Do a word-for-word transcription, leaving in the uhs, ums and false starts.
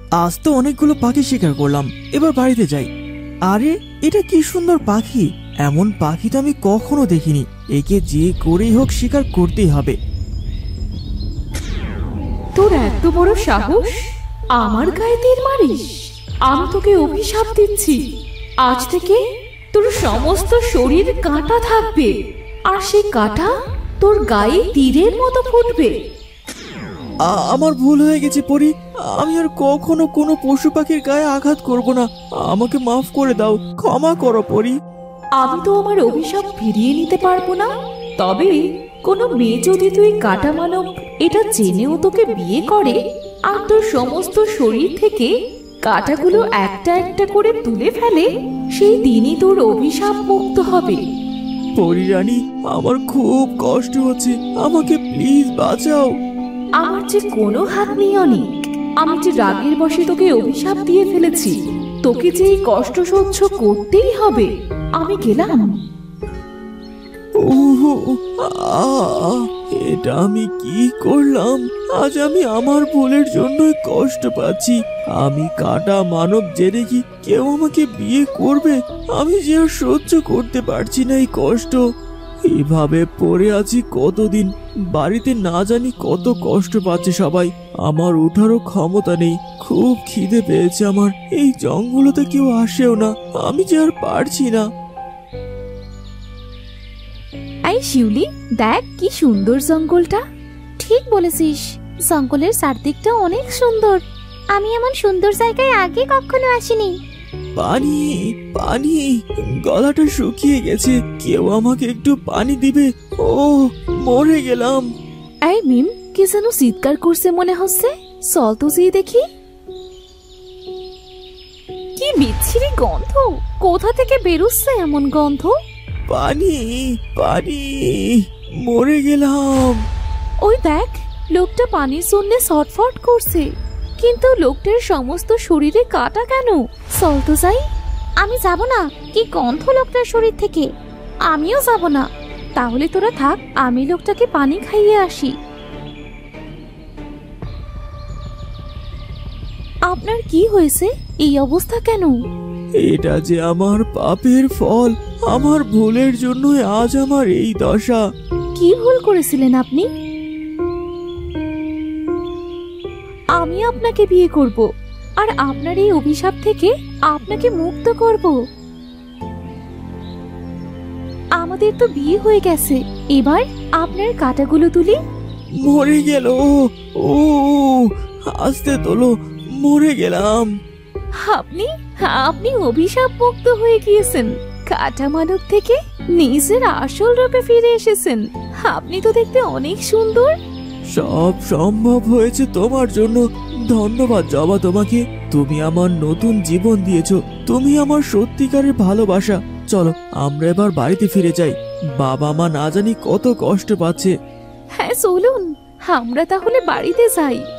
আজ তো অনেকগুলো পাখি শিকার করলাম, এবার বাড়িতে যাই। আরে এটা কি সুন্দর পাখি, এমন পাখি তো আমি কখনো দেখিনি। একে যে করেই হোক শিকার করতেই হবে। তোর এত বড় সাহস, আমার গায়ে তীর মারিস? আমি তোকে অভিশাপ দিচ্ছি, আজ থেকে তোর সমস্ত শরীর কাঁটা থাকবে, আর সেই কাঁটা তোর গায়ে তীরের মতো ফুটবে। আমার ভুল হয়ে গেছে পরি, আমি আর কখনো কোনো পশু পাখির গায়ে আঘাত করব না। আমাকে মাফ করে দাও, ক্ষমা করো পরি। আমি তো আমার অভিশাপ ফিরিয়ে নিতে পারবো না, তবে কোনো মেয়ে যদি তুই কাটা মানব এটা জেনেও তোকে বিয়ে করে আর তোর সমস্ত শরীর থেকে কাঁটাগুলো একটা একটা করে তুলে ফেলে, সেই দিনই তোর অভিশাপ মুক্ত হবে। পরি রানী, আমার খুব কষ্ট হচ্ছে, আমাকে প্লিজ বাঁচাও। আমার যে কোনো হাত নেই অনেক, আমি যে রাগের বশে তোকে অভিশাপ দিয়ে ফেলেছি, তোকে যে এই কষ্ট সহ্য করতেই হবে। আমি গেলাম। এটা আমি কি করলাম? আজ আমি আমার ভুলের জন্যই কষ্ট পাচ্ছি। আমি কাটা মানব জেনে কি কেউ আমাকে বিয়ে করবে? আমি যে আর সহ্য করতে পারছি না এই কষ্ট। এভাবে পড়ে আছি কতদিন, বাড়িতে না জানি কত কষ্ট পাচ্ছে সবাই। আমার ওঠারও ক্ষমতা নেই, খুব খিদে পেয়েছে আমার। এই জঙ্গলতে কেউ আসেও না, আমি যে আর পারছি না। এই শিউলি, দেখ কি সুন্দর জঙ্গলটা। ঠিক বলেছিস, জঙ্গলের চারদিকটা অনেক সুন্দর। আমি এমন সুন্দর জায়গায় আগে কখনো আসিনি। পানি পানি, গলাটা শুকিয়ে গেছে, কেউ আমাকে একটু পানি দিবে? ও মরে গেলাম। এই মিম, কে যেন চিৎকার করছে মনে হচ্ছে, চল তো যেয়ে দেখি। কি বিচ্ছিরি গন্ধ, কোথা থেকে বেরোচ্ছে এমন গন্ধ? পানি পানি, মরে গেলাম। ওই দেখ, লোকটা পানির জন্য ছটফট করছে, কিন্তু লোকটার সমস্ত শরীরে কাটা কেন? চল তো যাই। আমি যাব না, কি গন্ধ লোকটার শরীর থেকে। আমিও যাব না। তাহলে তোরা থাক, আমি লোকটাকে পানি খাইয়ে আসি। আপনার কি হয়েছে, এই অবস্থা কেন? এটা যে আমার পাপের ফল, আমার ভুলের জন্যই আজ আমার এই দশা। কি ভুল করেছিলেন আপনি? আমি আপনাকে বিয়ে করব, আর আপনার এই অভিশাপ থেকে আপনাকে মুক্ত করব। আমাদের তো বিয়ে হয়ে গেছে, এবার আপনার কাঁটাগুলো তুলি। মরে গেল, ও আস্তে তোলো, মরে গেলাম। আপনি আপনি অভিশাপ মুক্ত হয়ে গিয়েছেন, কাটা মানব থেকে নিজের আসল রূপে ফিরে এসেছেন। আপনি তো দেখতে অনেক সুন্দর। সব সম্ভব হয়েছে তোমার জন্য, ধন্যবাদ জবা তোমাকে। তুমি আমার নতুন জীবন দিয়েছো, তুমি আমার সত্যিকারের ভালোবাসা। চলো আমরা এবার বাড়িতে ফিরে যাই, বাবা মা না জানি কত কষ্ট পাচ্ছে। হ্যাঁ চলুন, আমরা তাহলে বাড়িতে যাই।